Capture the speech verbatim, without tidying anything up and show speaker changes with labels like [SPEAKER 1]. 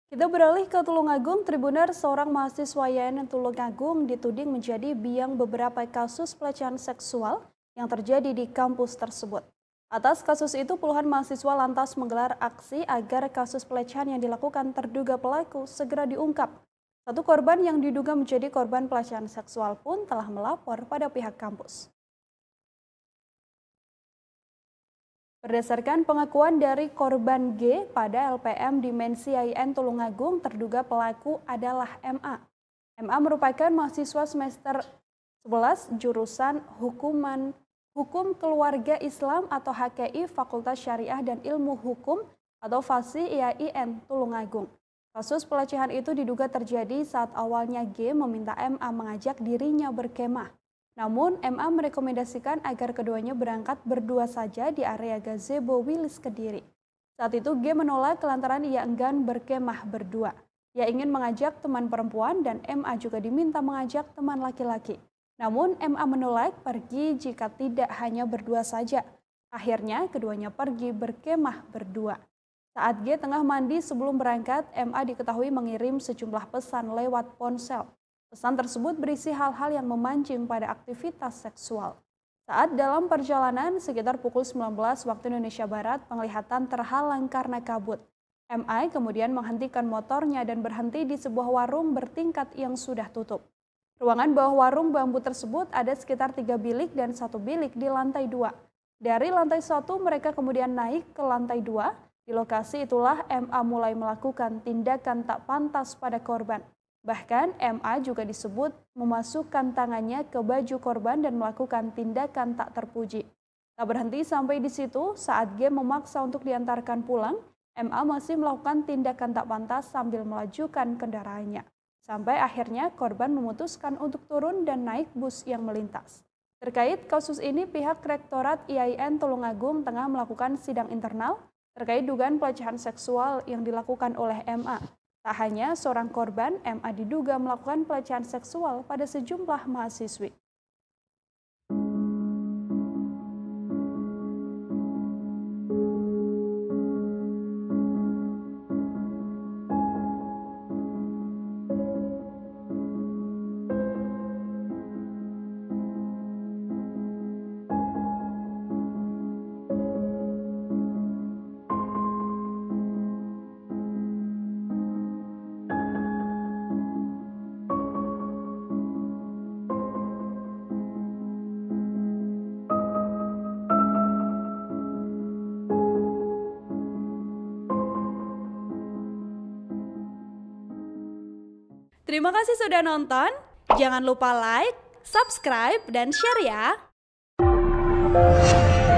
[SPEAKER 1] Kita beralih ke Tulungagung. Tribuner, seorang mahasiswa Y A N Tulungagung dituding menjadi biang beberapa kasus pelecehan seksual yang terjadi di kampus tersebut. Atas kasus itu, puluhan mahasiswa lantas menggelar aksi agar kasus pelecehan yang dilakukan terduga pelaku segera diungkap. Satu korban yang diduga menjadi korban pelecehan seksual pun telah melapor pada pihak kampus. Berdasarkan pengakuan dari korban G pada L P M Dimensi Y A N Tulungagung, terduga pelaku adalah M A. M A merupakan mahasiswa semester sebelas jurusan Hukuman Hukum Keluarga Islam atau H K I Fakultas Syariah dan Ilmu Hukum atau Fasi I A I N Tulungagung. Kasus pelecehan itu diduga terjadi saat awalnya G meminta M A mengajak dirinya berkemah. Namun, M A merekomendasikan agar keduanya berangkat berdua saja di area gazebo Wilis Kediri. Saat itu G menolak lantaran ia enggan berkemah berdua. Ia ingin mengajak teman perempuan dan M A juga diminta mengajak teman laki-laki. Namun M A menolak pergi jika tidak hanya berdua saja. Akhirnya keduanya pergi berkemah berdua. Saat G tengah mandi sebelum berangkat, M A diketahui mengirim sejumlah pesan lewat ponsel. Pesan tersebut berisi hal-hal yang memancing pada aktivitas seksual. Saat dalam perjalanan sekitar pukul sembilan belas waktu Indonesia Barat, penglihatan terhalang karena kabut. M A kemudian menghentikan motornya dan berhenti di sebuah warung bertingkat yang sudah tutup. Ruangan bawah warung bambu tersebut ada sekitar tiga bilik dan satu bilik di lantai dua. Dari lantai satu mereka kemudian naik ke lantai dua. Di lokasi itulah M A mulai melakukan tindakan tak pantas pada korban. Bahkan M A juga disebut memasukkan tangannya ke baju korban dan melakukan tindakan tak terpuji. Tak berhenti sampai di situ, saat G memaksa untuk diantarkan pulang, M A masih melakukan tindakan tak pantas sambil melajukan kendaraannya. Sampai akhirnya korban memutuskan untuk turun dan naik bus yang melintas. Terkait kasus ini, pihak Rektorat I A I N Tulungagung tengah melakukan sidang internal terkait dugaan pelecehan seksual yang dilakukan oleh M A. Tak hanya seorang korban, M A diduga melakukan pelecehan seksual pada sejumlah mahasiswi. Terima kasih sudah nonton. Jangan lupa like, subscribe, dan share ya.